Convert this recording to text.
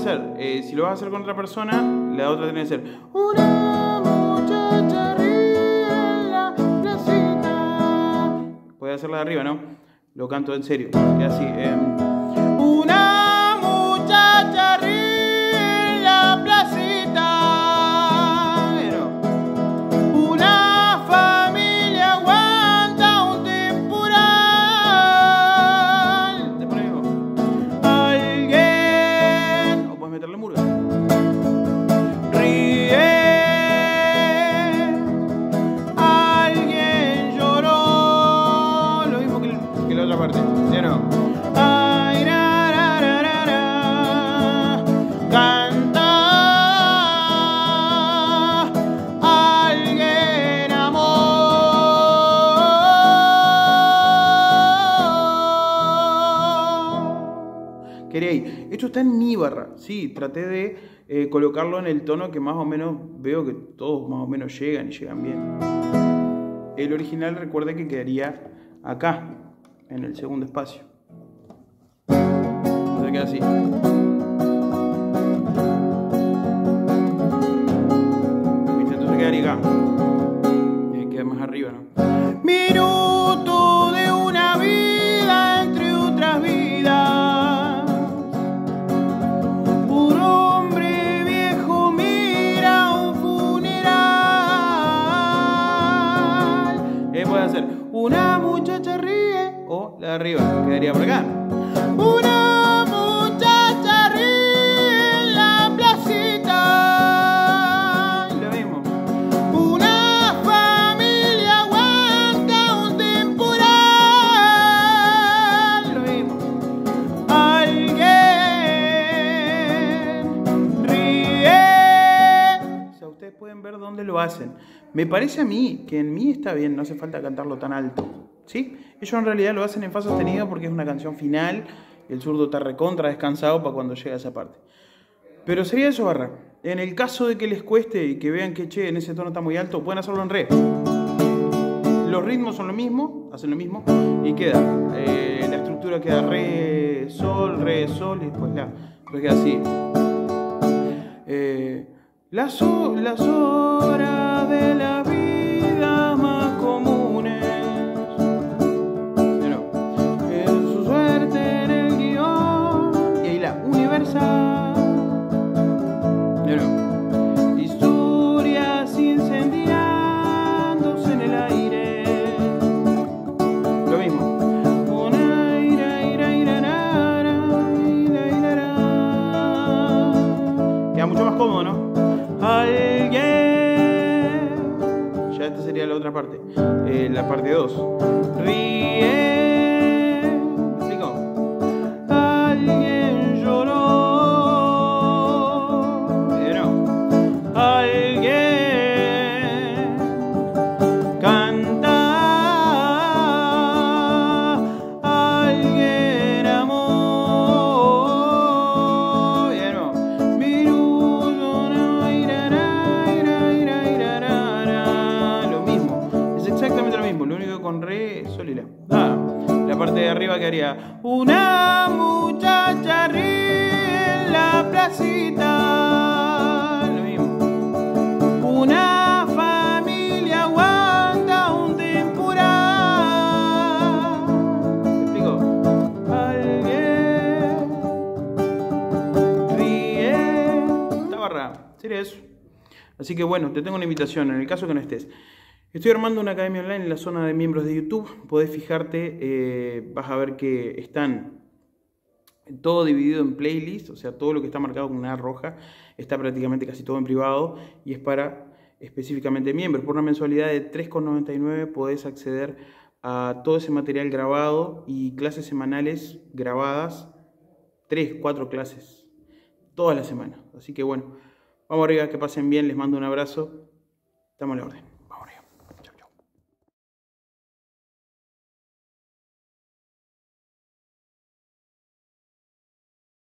hacer, si lo vas a hacer con otra persona, la otra tiene que ser una muchacha ríe en la placita. Puedes hacerla de arriba, ¿no? Lo canto en serio, que así. Una muchacha ríe en la placita. Pero, una familia aguanta un temporal. Después mismo. Alguien. O puedes meterle murga. Ríe. Alguien lloró. Lo mismo que la otra parte. ¿Sí o no? Ay, ra, ra, ra, ra, ra. Canta. Alguien amó. Queréis, esto está en mi barra. Sí, traté de colocarlo en el tono que más o menos veo que todos más o menos llegan y llegan bien. El original, recuerde que quedaría acá, en el segundo espacio. Entonces queda así. ¿Viste? Entonces quedaría acá. Queda más arriba, ¿no? Minuto de una vida entre otras vidas. Un hombre viejo mira un funeral. Puede hacer una muchacha ríe o la de arriba, quedaría por acá. Una muchacha ríe en la placita. Y lo mismo. Una familia aguanta un temporal. Lo mismo. Alguien ríe. O sea, ustedes pueden ver dónde lo hacen. Me parece a mí que en mí está bien, no hace falta cantarlo tan alto, ¿sí? Ellos en realidad lo hacen en fa sostenido porque es una canción final, el zurdo está recontra descansado para cuando llega a esa parte. Pero sería eso, barra. En el caso de que les cueste y que vean que, che, en ese tono está muy alto, pueden hacerlo en re. Los ritmos son lo mismo, hacen lo mismo, y queda, la estructura queda re, sol, y después la. Después queda así. Las horas de la vida más comunes. Pero, su suerte en el guión. Y ahí la universal. Pero, historias incendiándose en el aire. Lo mismo. Queda mucho más cómodo, ¿no? Alguien. Ya esta sería la otra parte. La parte 2. Ríe. ¿Me explico? Alguien lloró. Pero alguien canta. Alguien amó. Pero exactamente lo mismo, lo único que con re, sol y la. La parte de arriba quedaría una muchacha ríe en la placita. Lo mismo. Una familia aguanta un temporal. ¿Me explico? Alguien ríe. Esta barra, sería eso. Así que bueno, te tengo una invitación, en el caso que no estés. Estoy armando una academia online en la zona de miembros de YouTube. Podés fijarte, vas a ver que están todo dividido en playlists, o sea, todo lo que está marcado con una roja está prácticamente casi todo en privado y es para específicamente miembros. Por una mensualidad de 3,99 podés acceder a todo ese material grabado y clases semanales grabadas, 3, 4 clases, todas las semanas. Así que bueno, vamos arriba, que pasen bien, les mando un abrazo, estamos a la orden.